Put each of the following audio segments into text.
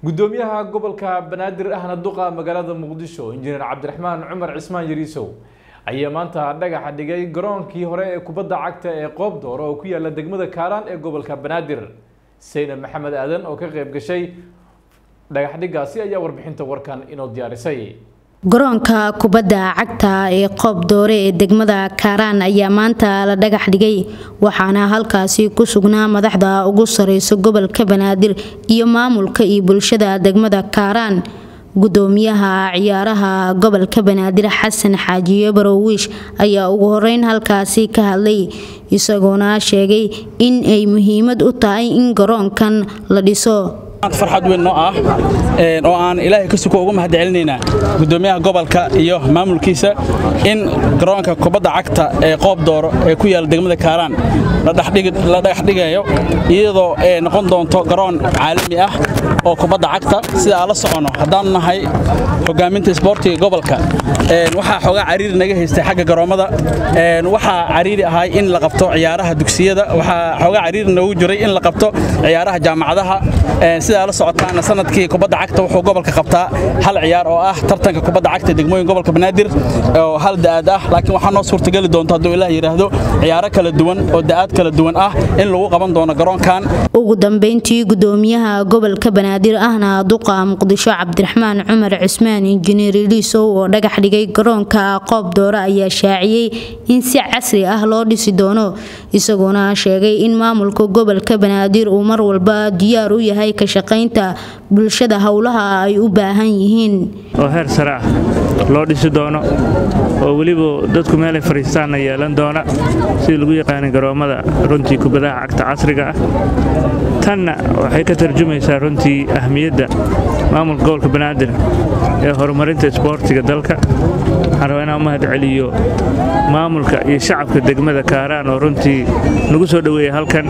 gudoomiyaha gobolka Banaadir ahna duqa magaalada Muqdisho injineer Cabdiraxmaan Cumar Cismaan Yariisow ayaa maanta dhagax dhigay garoonkii hore ee kubadda cagta ee Qoob Dooro oo ku yaala degmada Kaaraan ee gobolka Banaadir. Seyna Maxamed Aadan oo ka qayb gashay dhagax dhigaasi ayaa warbixinta warkan inoo diyaarisay. garoonka kubadda cagta ee Qoob Dooro ee degmada Kaaraan ayaa maanta la dhagax dhigay waxaana halkaasi ku sugnaa madaxda ugu sareysa gobolka Banaadir iyo maamulka iyo bulshada degmada Kaaraan. gudoomiyaha ciyaaraha gobolka Banaadir Xasan Xaajiye Barowish ayaa ugu horeyn halkaasi ka hadlay isagoona sheegay in ay muhiimad u tahay in garoonkan la dhiso. farxad weyn oo ah oo aan Ilaahay ka suko ugu mahadcelinayna gudoomiyaha gobolka iyo maamulkiisa in garoonka kubadda cagta ee Qoob Dooro ee ku yaal degmada Kaaraan la dhagax dhigayo iyadoo noqon doonto garoon caalami ah oo kubadda cagta sida la socono hadaan nahay hogaaminta isboortiga gobolka waxa xogaa cariir naga haystay xagga garoomada waxa cariiri ahay in la qabto ciyaaraha dugsiyada waxa xogaa cariir nagu jiray in la qabto ciyaaraha jaamacadaha sida la socotaana sanadkii kubadda cagta wuxuu gobolka qabtaa hal ciyaar oo ah tartanka kubadda cagta degmooyin gobolka Banaadir oo hal daad ah laakiin waxa noo suurtagali doonta haduu Ilaahay yiraahdo ciyaaro kala duwan oo daad kala duwan ah in lagu qaban doono garoonkan. ugu dambeyntii gudoomiyaha gobolka Banaadir ahna duqa Muqdisho Cabdiraxmaan Cumar Cismaan injineer Yariisow oo dhagax dhigay garoonka Qoob Dooro ayaa shaaciyay in si casri ah loo dhisi doono isagoona sheegay in maamulka gobolka Banaadir uu mar walba diyaar u yahay ka shaqeynta bulshada hawlaha ay u baahan yihiin oo heer sare ah loo dhisi doono oo waliba dadku meel ay fariistaan yeelan doona si lagu yaqaan garoomada runtii kubadda cagta casriga ah tanna waxay ka tarjumaysaa runtii ahmiyadda maamulka gobolka Banaadir ee horumarinta isboortiga dalka waxaan u mahadceliyo maamulka iyo shacabka degmada Kaaraan oo runtii nagu soo dhaweeyay halkan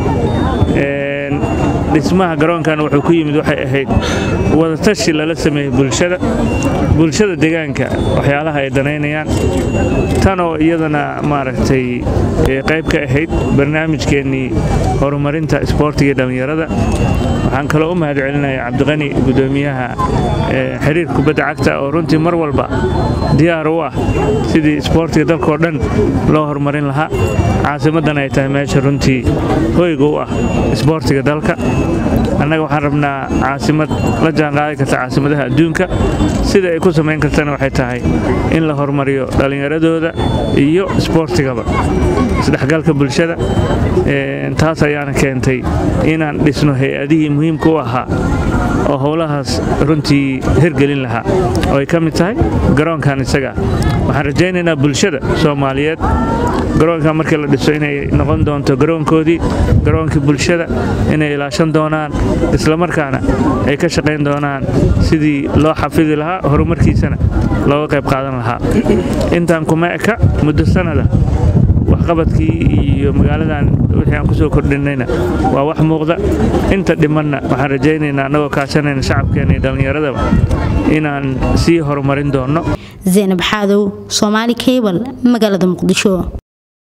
dhismaha garoonkan wuxuu ku yimid waxay ahayd wada tashi lala sameeyay bulshada deegaanka waxyaalaha ay daneynayaan tan oo iyadana maaragtay qayb ka ahayd barnaamijkeennii horumarinta isboortiga dhalinyarada waxaan kale u mahadcelinayaa Cabdiqani gudoomiyaha xiriirka kubadda cagta oo runtii mar walba diyaar u ah sidii isboortiga dalka oo dhan loo horumarin lahaa caasimadan ay tahay meesha runtii hoyga u ah isboortiga dalka annaga waxaan rabnaa caasimad la jaan qaadi karta caasimadaha adduunka sida ay ku sameyn kartana waxay tahay in la horumariyo dhalinyaradooda iyo isboortigaba isdhexgalka bulshada taas ayaana keentay inaan dhisno hay'adihii muhiimka u ahaa oo howlahaas runtii hirgelin lahaa oo ay ka mid tahay garoonkan isaga waxaan rajaynaynaa bulshada Soomaaliyeed garoonka markii la dhiso inay noqon doonto garoonkoodii garoonkii bulshada inay ilaashan doonaan isla markaana ay ka shaqeyn doonaan sidii loo xafidi lahaa horumarkiisana looga qayb qaadan lahaa intaan kuma eka muddo sanada waxqabadkii iyo magaaladan wixii aan ku soo kordhinayna waa wax muuqda inta dhimanna waxaan rajaynaynaa anagoo kaashanayna shacabkeena iyo dhalinyaradaba inaan sii horumarin doono. Zeynab Xaadow Somali Cable magaalada Muqdisho.